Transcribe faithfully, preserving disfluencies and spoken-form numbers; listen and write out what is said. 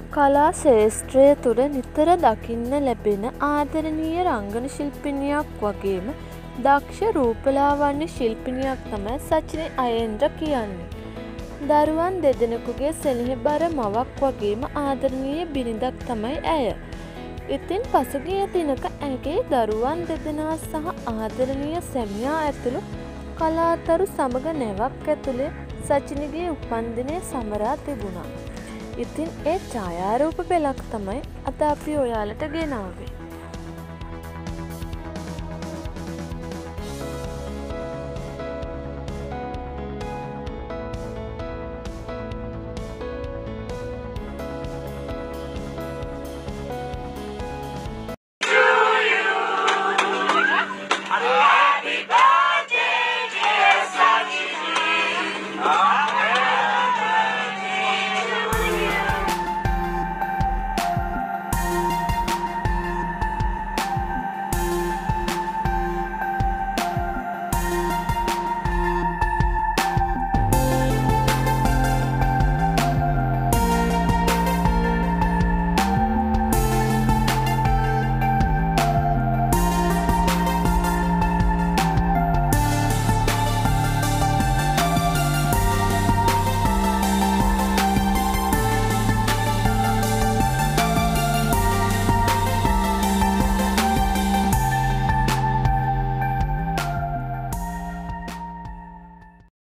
කලා ශේෂ්ත්‍රය තුළ නිතර දකින්න ලැබෙන ආදරණීය රංගන ශිල්පිනියක් වගේම දක්ෂ රූපලාවන්‍ය ශිල්පිනියක් තමයි සචිනි අයේන්ද්‍ර කියන්නේ. දරුවන් දෙදෙනෙකුගේ සෙනෙහබර මවක් වගේම ආදරණීය බිරිඳක් තමයි ඇය. ඉතින් පසුගිය දිනක ඇගේ දරුවන් දෙදෙනා සහ ආදරණීය සැමියා ඇතුළු කලාතරු සමග නැවක් ඇතුළේ සචිනිගේ උපන්දිනය සමරා තිබුණා. ඉතින් ඒ ඡායාරූප පෙළක් තමයි අද අපි ඔයාලට ගෙනාවේ.